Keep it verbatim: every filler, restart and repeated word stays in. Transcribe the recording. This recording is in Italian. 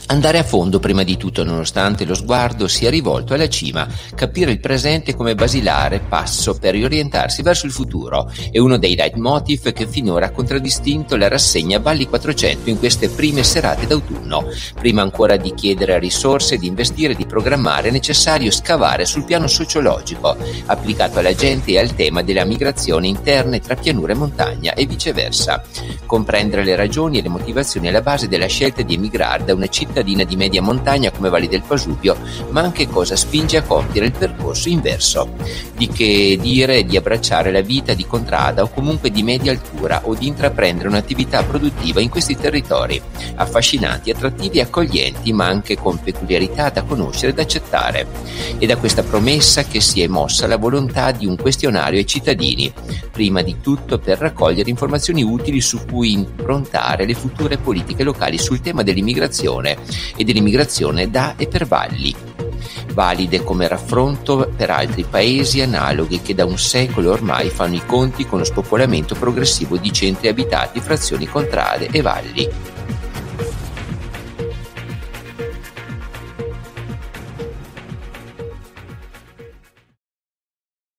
Andare a fondo prima di tutto, nonostante lo sguardo sia rivolto alla cima, capire il presente come basilare passo per riorientarsi verso il futuro è uno dei leitmotiv che finora ha contraddistinto la rassegna Valli quattrocento in queste prime serate d'autunno. Prima ancora di chiedere risorse, di investire, di programmare, è necessario scavare sul piano sociologico, applicato alla gente e al tema della migrazione interne tra pianura e montagna e viceversa. Comprendere le ragioni e le motivazioni alla base della scelta di emigrare da una cittadina di media montagna come Valli del Pasubio, ma anche cosa spinge a compiere il percorso inverso. Di che dire di abbracciare la vita di contrada o comunque di media altura o di intraprendere un'attività produttiva in questi territori, affascinanti, attrattivi e accoglienti, ma anche con peculiarità da conoscere e da accettare. È da questa promessa che si è mossa la volontà di un questionario ai cittadini, prima di tutto per raccogliere informazioni utili su cui improntare le future politiche locali sul tema dell'immigrazione e dell'immigrazione da e per Valli, valide come raffronto per altri paesi analoghi che da un secolo ormai fanno i conti con lo spopolamento progressivo di centri abitati, frazioni, contrade e valli.